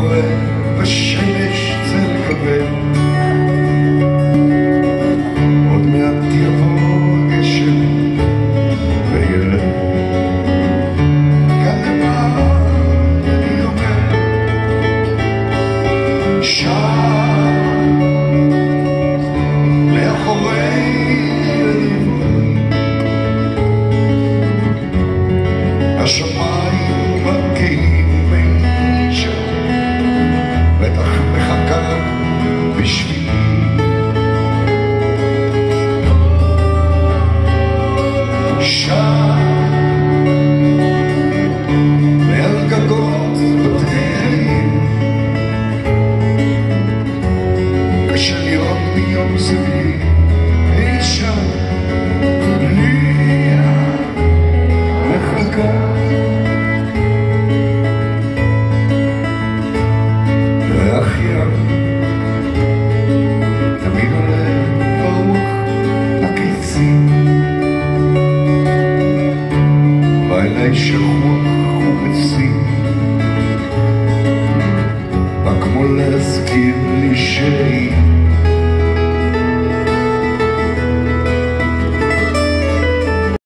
רואה בשמש צל כבד, עוד מעט יבוא הגשם וילד כאן לבד. אני אומר שם מאחורי הליבון השמיים מגיעים מאישה, בטח מחכה בשבילי. שם מעל גגות בתים קשה לראות ביום זוהי אישה לי מחכה. והאחיין תמיד עולה ברוך הקיצים, בא אליי שרוח